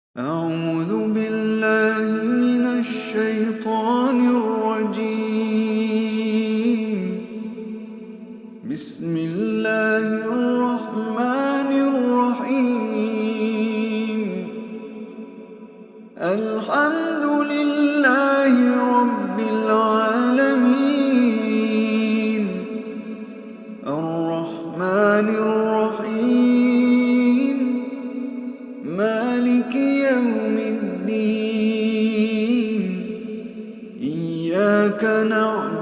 أعوذ بالله من الشيطان الرجيم. بسم الله الرحمن الرحيم. الحمد لله رب العالمين. الرحمن الرحيم. مالك يوم الدين. إياك نعبد